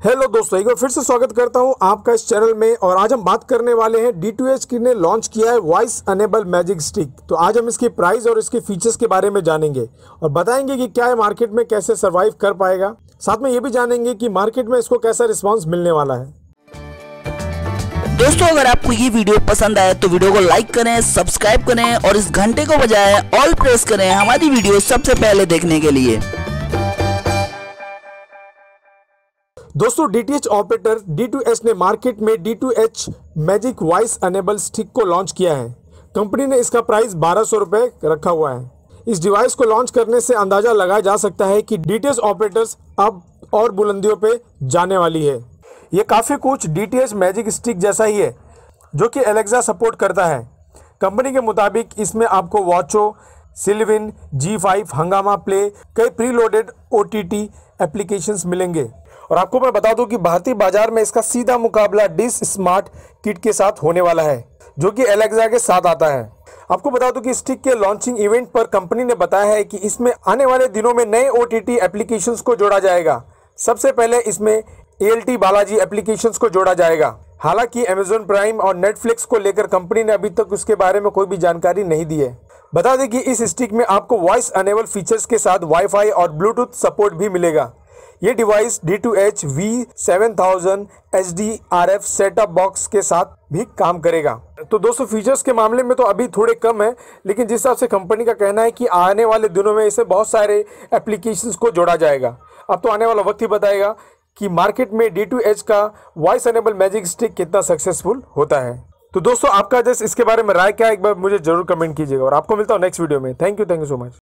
Hello दोस्तों, एक बार फिर से स्वागत करता हूं आपका इस चैनल में। और आज हम बात करने वाले हैं D2H ने लॉन्च किया है वॉइस अनेबल मैजिक स्टिक। तो आज हम इसकी प्राइस और इसके फीचर्स के बारे में जानेंगे और बताएंगे कि क्या है मार्केट में कैसे सर्वाइव कर पाएगा। साथ में ये भी जानेंगे कि मार्केट में इसको कैसा रिस्पॉन्स मिलने वाला है। दोस्तों, अगर आपको ये वीडियो पसंद आए तो वीडियो को लाइक करें, सब्सक्राइब करें और इस घंटे को बजाय ऑल प्रेस करें हमारी वीडियो सबसे पहले देखने के लिए। दोस्तों, DTH ऑपरेटर D2H ने मार्केट में D2H magic voice enable stick को लॉन्च किया है। कंपनी ने इसका प्राइस 1200 रुपये रखा हुआ है। इस डिवाइस को लॉन्च करने से अंदाजा लगाया जा सकता है कि DTH ऑपरेटर्स अब और बुलंदियों पे जाने वाली है। ये काफ़ी कुछ DTH मैजिक स्टिक जैसा ही है, जो कि एलेक्सा सपोर्ट करता है। कंपनी के मुताबिक इसमें आपको वॉचो, सिल्विन, G5, हंगामा प्ले, कई प्रीलोडेड OTT एप्लीकेशंस मिलेंगे। और आपको मैं बता दूं कि भारतीय बाजार में इसका सीधा मुकाबला डिश स्मार्ट किट के साथ होने वाला है, जो कि एलेक्सा के साथ आता है। आपको बता दूं कि स्टिक के लॉन्चिंग इवेंट पर कंपनी ने बताया है कि इसमें आने वाले दिनों में नए OTT एप्लीकेशंस को जोड़ा जाएगा। सबसे पहले इसमें ALT बालाजी एप्लीकेशंस को जोड़ा जाएगा। हालांकि Amazon प्राइम और Netflix को लेकर कंपनी ने अभी तक उसके बारे में कोई भी जानकारी नहीं दी है। बता दें कि इस स्टिक में आपको वॉइस अनेबल फीचर्स के साथ वाईफाई और ब्लूटूथ सपोर्ट भी मिलेगा। ये device D2H V7000 HDRF setup box के साथ भी काम करेगा। तो दोस्तों, फीचर्स के मामले में तो अभी थोड़े कम है, लेकिन जिस हिसाब से कंपनी का कहना है कि आने वाले दिनों में इसे बहुत सारे एप्लीकेशंस को जोड़ा जाएगा। अब तो आने वाला वक्त ही बताएगा कि मार्केट में D2H का वॉइस अनेबल मैजिक स्टिक कितना सक्सेसफुल होता है। तो दोस्तों, आपका जस्ट इसके बारे में राय क्या है, एक बार मुझे जरूर कमेंट कीजिएगा। और आपको मिलता हूँ नेक्स्ट वीडियो में। Thank you so much.